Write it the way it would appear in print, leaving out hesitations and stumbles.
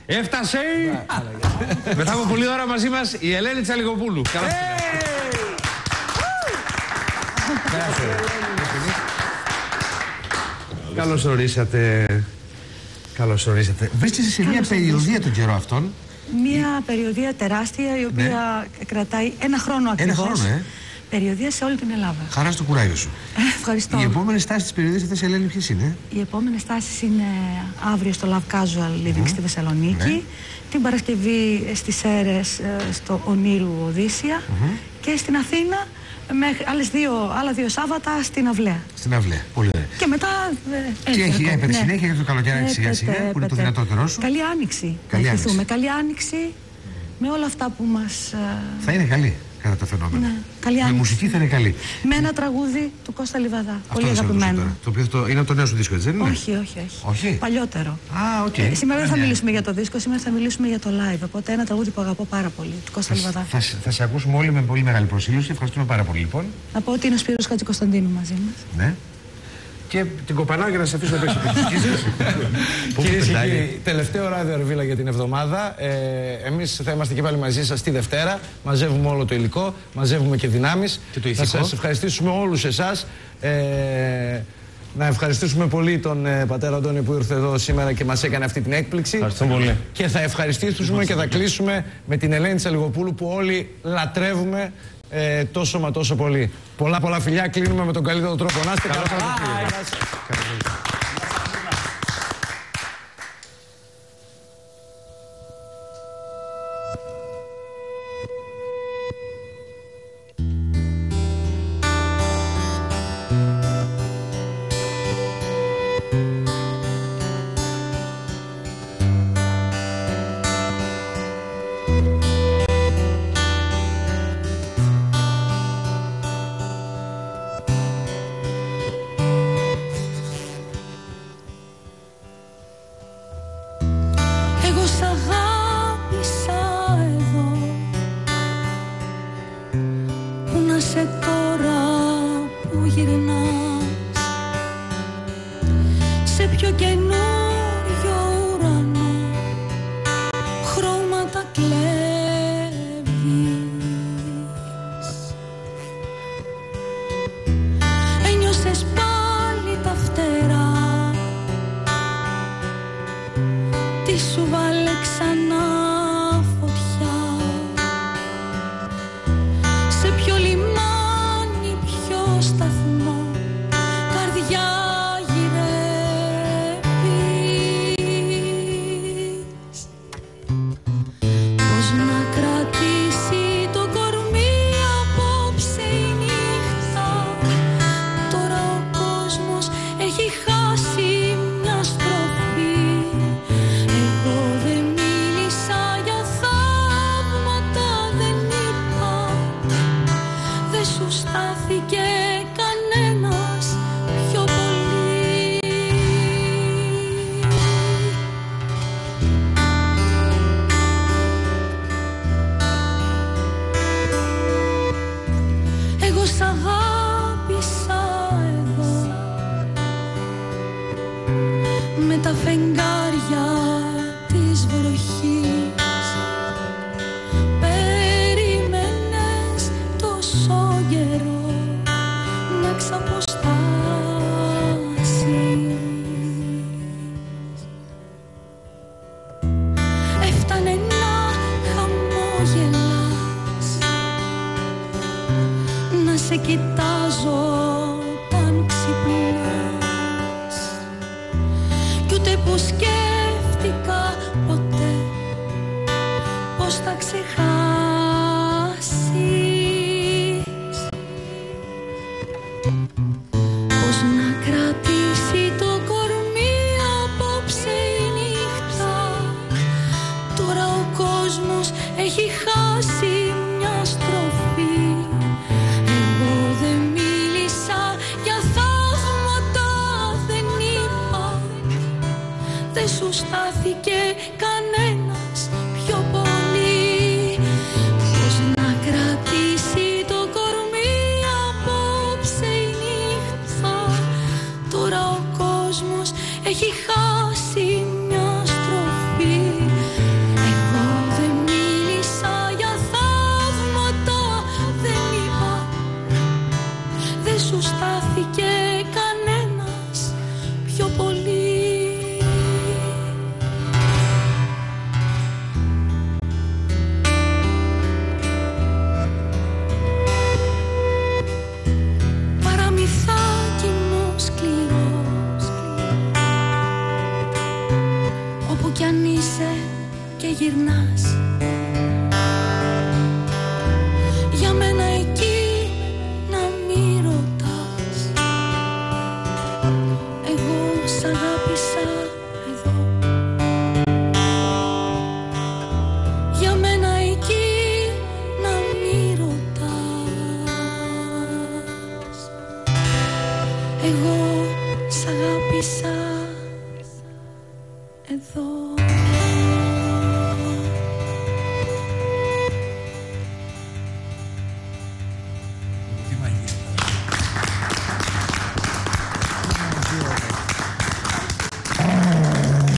Έφτασε! Μετά από πολλή ώρα μαζί μας η Ελένη Τσαλιγοπούλου. Καλώς ορίσατε. Καλώς ορίσατε. Βρίσκεσαι σε μια περιοδία τον καιρό αυτόν. Μια περιοδία τεράστια η οποία κρατάει ένα χρόνο ακριβώς. Ένα χρόνο, Περιοδία σε όλη την Ελλάδα. Χαρά στο κουράγιο σου. Ευχαριστώ. Οι επόμενες στάσεις της περιοδίας αυτές, Ελένη, ποιες είναι? Οι επόμενες στάσεις είναι αύριο στο Love Casual Living στη Θεσσαλονίκη, την Παρασκευή στις Σέρρες στο Ονείρου Οδύσσια και στην Αθήνα με άλλα δύο Σάββατα στην Αυλαία. Στην Αυλαία, πολύ ωραία. Και μετά. Τι έχει, έπεται συνέχεια για το καλοκαίρι σιγά-σιγά, που είναι το δυνατότερό σου. Καλή άνοιξη. Καλή άνοιξη με όλα αυτά που μας. Θα είναι καλή κατά το φαινόμενο. Ναι, καλή άνοιξη. Η μουσική θα είναι καλή. Με ένα τραγούδι του Κώστα Λιβαδά. Αυτό πολύ αγαπημένο. Το οποίο είναι το νέο σου δίσκο, έτσι δεν είναι? Όχι. Παλιότερο. Σήμερα δεν θα μιλήσουμε για το δίσκο, σήμερα θα μιλήσουμε για το live. Οπότε ένα τραγούδι που αγαπώ πάρα πολύ, του Κώστα Λιβαδά. Θα σε ακούσουμε όλοι με πολύ μεγάλη προσήλωση. Ευχαριστούμε πάρα πολύ, λοιπόν. Να πω ότι είναι ο Σπύρος Χατζικοσταντίνου μαζί μας. Ναι. Και την κοπανάω για να σε αφήσω να παίξει την Κυρίες και κύριοι, τελευταίο ράδιο Αρβίλα για την εβδομάδα. Εμείς θα είμαστε και πάλι μαζί σας τη Δευτέρα. Μαζεύουμε όλο το υλικό, μαζεύουμε και δυνάμεις. Θα σας ευχαριστήσουμε όλους εσάς. Να ευχαριστήσουμε πολύ τον πατέρα Αντώνη που ήρθε εδώ σήμερα και μας έκανε αυτή την έκπληξη. Ευχαριστώ πολύ. Και θα ευχαριστήσουμε και θα κλείσουμε με την Ελένη Τσαλιγοπούλου που όλοι λατρεύουμε τόσο μα τόσο πολύ. Πολλά φιλιά, κλείνουμε με τον καλύτερο τρόπο. Να είστε καλά. Έχει χάσει μια στροφή. είσαι και γυρνάς.